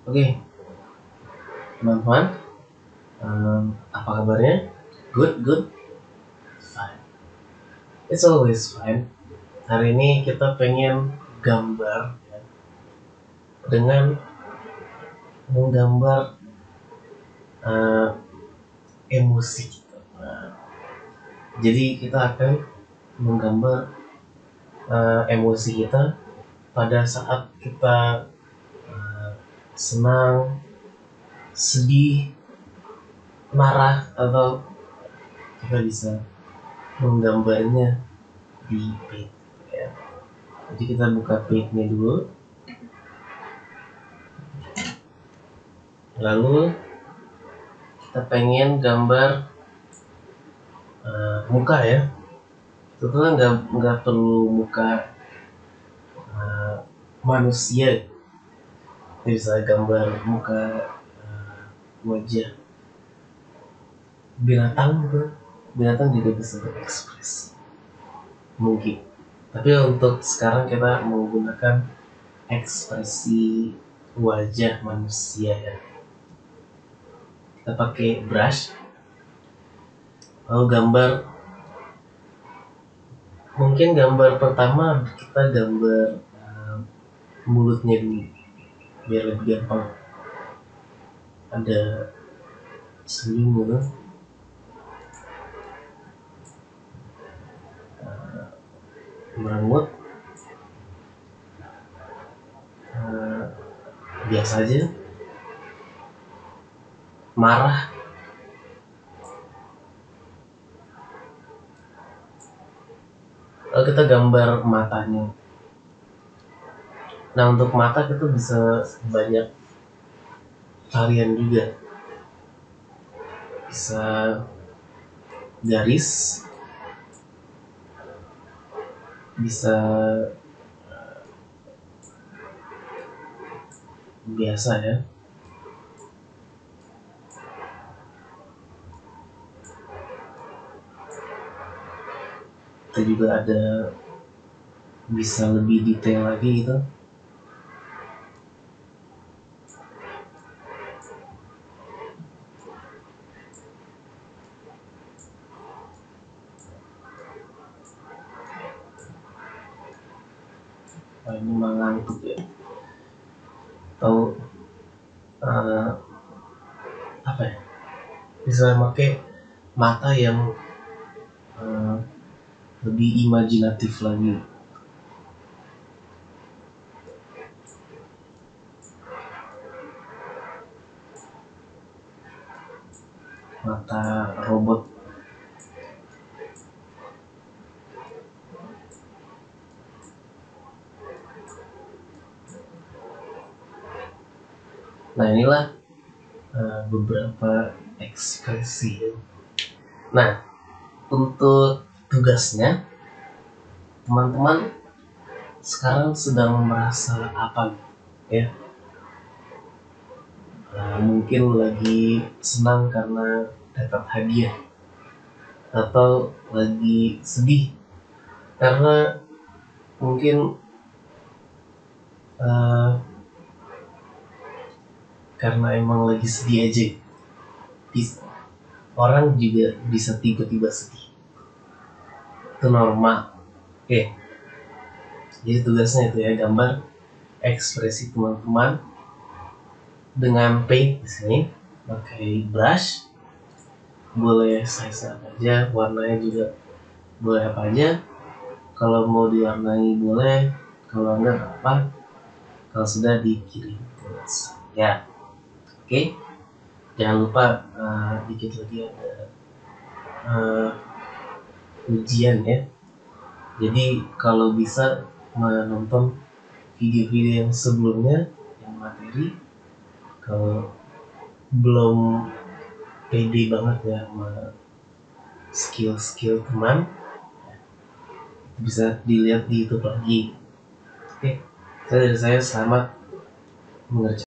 Oke, teman-teman, apa kabarnya? Good, fine. It's always fine. Hari ini kita pengen gambar ya, dengan menggambar uh, emosi kita. Jadi kita akan menggambar emosi kita pada saat kita senang, sedih, marah, atau kita bisa menggambarnya di paint ya. Jadi kita buka paintnya dulu, lalu kita pengen gambar muka ya. Sebetulnya nggak perlu muka manusia, kita bisa gambar muka wajah binatang gitu. Binatang juga bisa berekspresi mungkin, tapi untuk sekarang kita menggunakan ekspresi wajah manusia ya. Kita pakai brush, lalu gambar. Mungkin gambar pertama kita gambar mulutnya dulu biar lebih gampang. Ada senyum gitu, merengut, biasa aja, marah, lalu kita gambar matanya. Nah, untuk mata kita bisa banyak varian juga, bisa garis, bisa biasa ya, kita juga ada bisa lebih detail lagi gitu. Ini mengantuk ya, atau apa ya, bisa pakai mata yang lebih imajinatif lagi. Mata robot. Nah, inilah beberapa ekspresi. Nah, untuk tugasnya, teman-teman sekarang sedang merasa apa ya? Mungkin lagi senang karena dapat hadiah, atau lagi sedih karena mungkin karena emang lagi sedih aja. Orang juga bisa tiba-tiba sedih, itu normal. Oke, jadi tugasnya itu ya, gambar ekspresi teman-teman dengan paint di sini, pakai brush, boleh size apa aja, warnanya juga boleh apa aja. Kalau mau diwarnai boleh, kalau enggak apa, kalau sudah dikirim ke saya. Oke, jangan lupa dikit lagi ada ujian ya. Jadi kalau bisa menonton video-video yang sebelumnya yang materi. Kalau belum pede banget ya sama skill teman, bisa dilihat di YouTube lagi. Oke, dari saya selamat mengerjakan.